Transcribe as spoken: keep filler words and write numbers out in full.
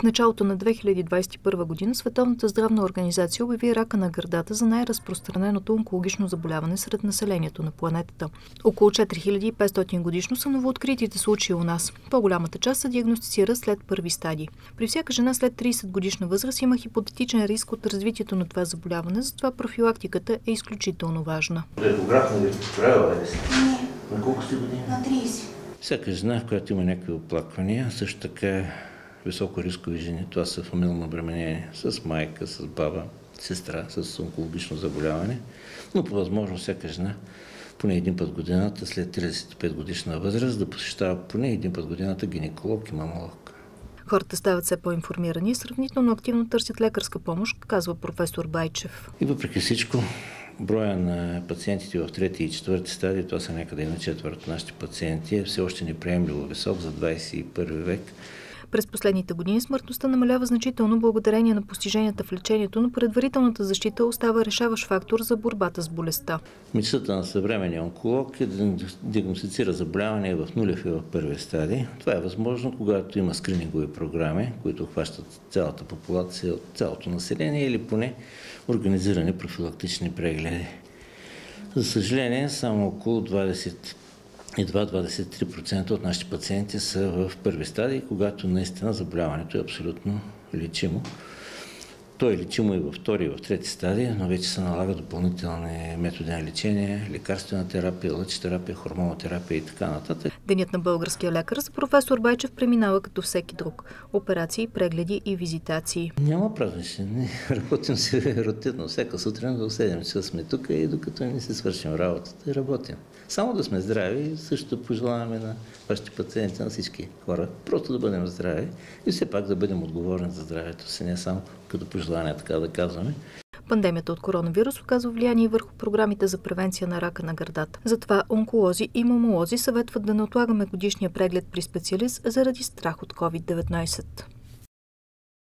В началото на две хиляди двадесет и първа година Световната здравна организация обяви рака на гърдата за най-разпространеното онкологично заболяване сред населението на планетата. Около четири хиляди и петстотин годишно са новооткритите случаи у нас. По-голямата част се диагностицира след първи стадии. При всяка жена след тридесет годишна възраст има хипотетичен риск от развитието на това заболяване, затова профилактиката е изключително важна. Ехограф нали правила ли сте? Не. На колко сте години? На тридесет. Всяка жена, която има някакви оплаквания, също така високо рискови жени, това са фамилно обременение с майка, с баба, сестра, с онкологично заболяване, но по възможност всяка жена поне един път годината, след тридесет и пет годишна възраст, да посещава поне един път годината гинеколог и мамолог. Хората стават все по-информирани и сравнително активно търсят лекарска помощ, казва професор Байчев. И въпреки всичко, броя на пациентите в трети и четвърти стадии, това са някъде на четвърт от нашите пациенти, е все още неприемливо висок за двадесет и първи век. През последните години смъртността намалява значително благодарение на постиженията в лечението, но предварителната защита остава решаващ фактор за борбата с болестта. Мечтата на съвременния онколог е да диагностицира заболяване в нулев и в първи стадии. Това е възможно, когато има скринингови програми, които хващат цялата популация от цялото население или поне организирани профилактични прегледи. За съжаление, само около двадесет и два до двадесет и три процента от нашите пациенти са в първи стадии, когато наистина заболяването е абсолютно лечимо. То е лечимо и във втори, и в трети стадии, но вече се налага допълнителни методи на лечение, лекарствена терапия, лъчетерапия, хормонотерапия и така нататък. Денят на българския лекар за професор Байчев преминава като всеки друг. Операции, прегледи и визитации. Няма празнични. Ние работим си рутинно. Всяка сутрин до седем часа сме тук и докато не си свършим работата, работим. Само да сме здрави и също пожелаваме на вашите пациенти, на всички хора, просто да бъдем здрави и все пак да бъдем отговорни за здравето си, не само като пожелание, така да казваме. Пандемията от коронавирус оказва влияние върху програмите за превенция на рака на гърдата. Затова онколози и мамолози съветват да не отлагаме годишния преглед при специалист заради страх от ковид деветнадесет.